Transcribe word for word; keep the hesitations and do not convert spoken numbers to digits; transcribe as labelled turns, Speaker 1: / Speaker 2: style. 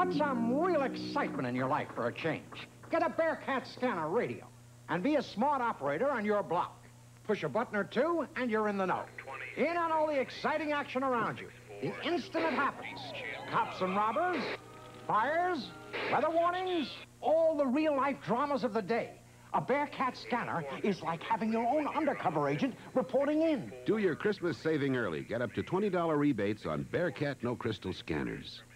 Speaker 1: Want some real excitement in your life for a change? Get a Bearcat Scanner radio and be a smart operator on your block. Push a button or two and you're in the know. In on all the exciting action around you. The instant it happens. Cops and robbers, fires, weather warnings, all the real-life dramas of the day. A Bearcat Scanner is like having your own undercover agent reporting in.
Speaker 2: Do your Christmas saving early. Get up to twenty dollar rebates on Bearcat No Crystal scanners.